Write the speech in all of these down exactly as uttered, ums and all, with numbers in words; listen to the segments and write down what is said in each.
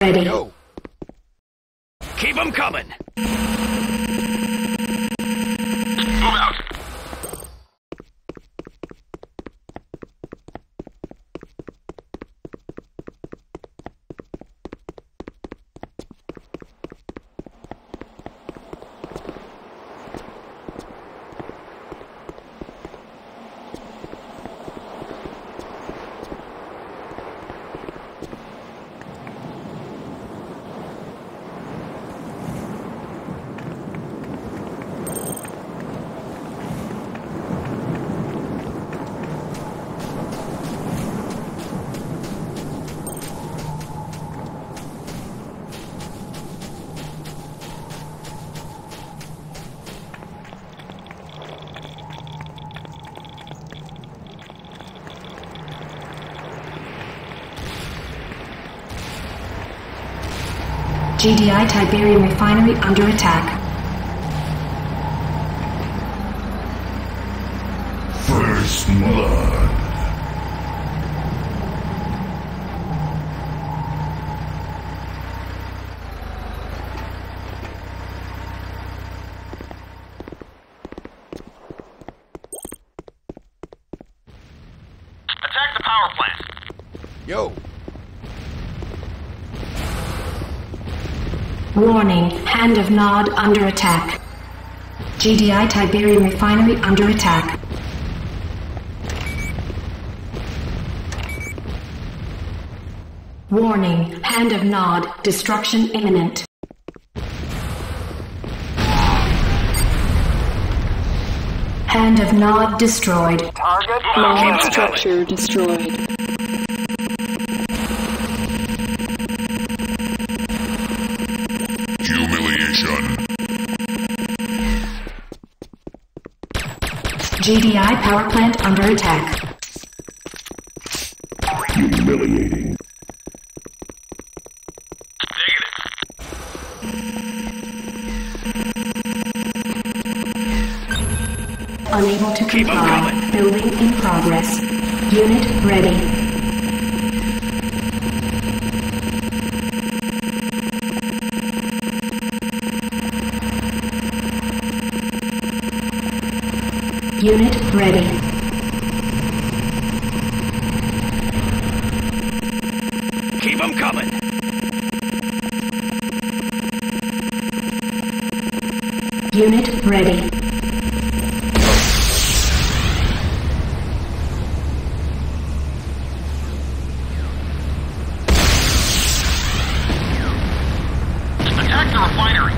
Ready. Go. Keep them coming. Move out. G D I Tiberium Refinery under attack. First blood. Attack the power plant. Yo. Warning, Hand of Nod under attack. G D I Tiberium Refinery under attack. Warning, Hand of Nod, destruction imminent. Hand of Nod destroyed. Target Main structure destroyed. Humiliation. G D I power plant under attack. Humiliating. Unable to Keep 'em comply. coming. Building in progress. Unit ready. Unit ready. Keep them coming. Unit ready. Attack the refinery.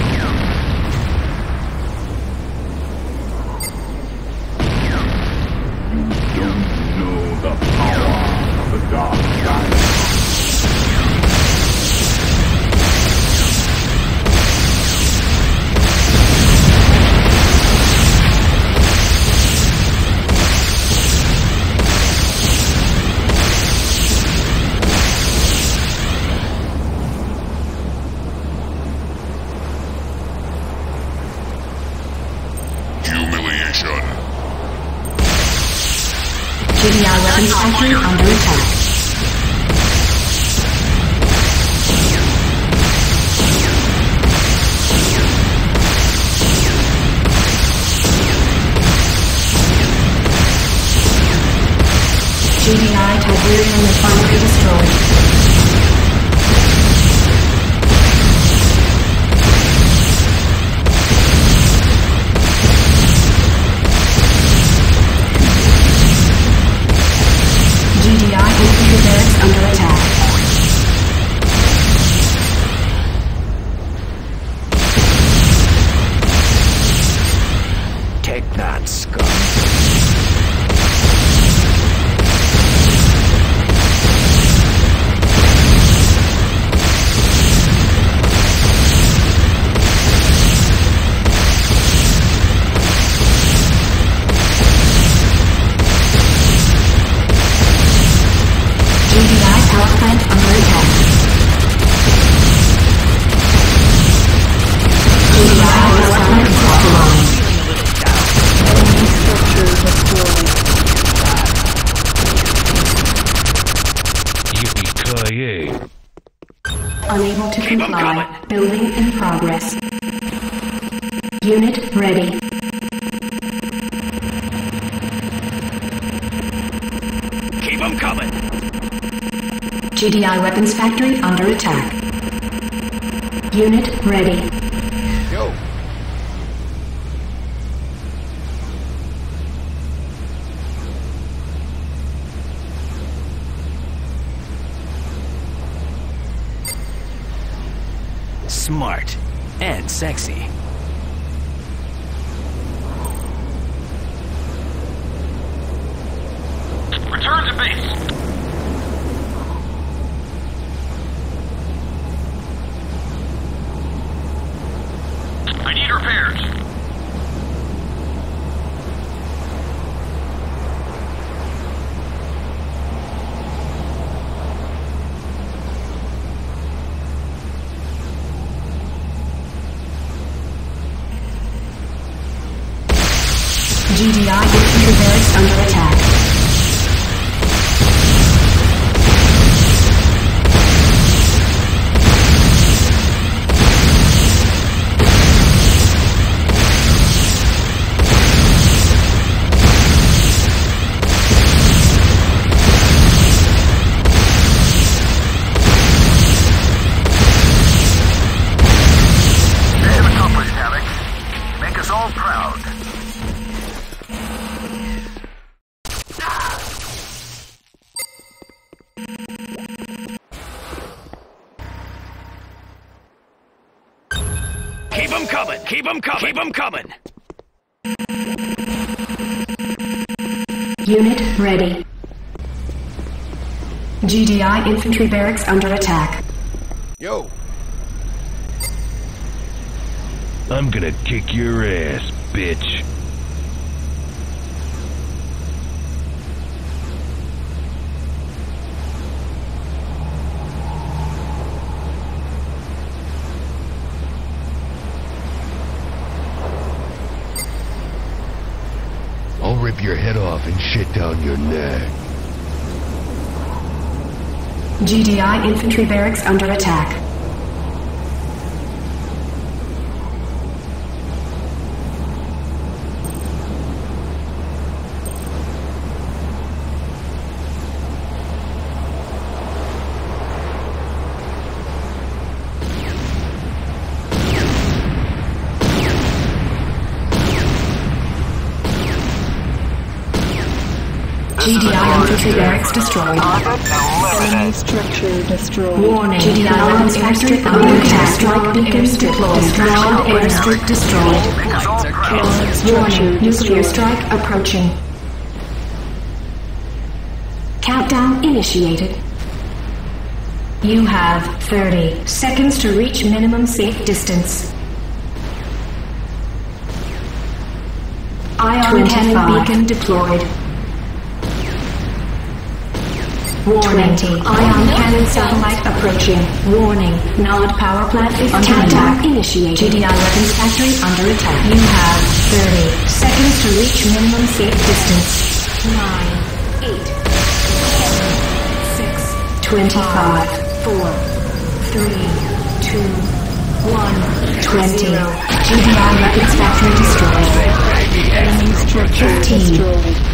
Don't know the power of the dark side. Humiliation. G D I weapons factory under attack. G D I Tiberium Refinery destroyed. G D I infantry barracks under attack. Take that, scum. Unable to Keep 'em comply. coming. Building in progress. Unit ready. Keep them coming. G D I weapons factory under attack. Unit ready. Yo. Smart and sexy. Return to base. I need repairs. G D I infantry barracks under attack. Mission accomplished, Havoc. Make us all proud. Keep them coming. Keep them coming. Keep them coming. Unit ready. G D I infantry barracks under attack. Yo. I'm gonna kick your ass, bitch. I'll rip your head off and shit down your neck. G D I infantry barracks under attack. G D I infantry barracks destroyed. Enemy structure destroyed. Warning. G D I weapons factory under attack. Strike beacons deployed. Ground airstrip destroyed. Make us all proud. Warning. Nuclear destroyed. strike approaching. Countdown initiated. You have thirty seconds to reach minimum safe distance. Ion cannon beacon deployed. Warning. Ion cannon satellite approaching. Warning. Nod power plant is under attack. Initiated. G D I weapons factory under attack. You have thirty seconds to reach minimum safe distance. Nine, eight, seven, six, twenty-five, four, three, two, one, twenty. G D I weapons factory destroyed. Enemy structure Fifteen. destroyed.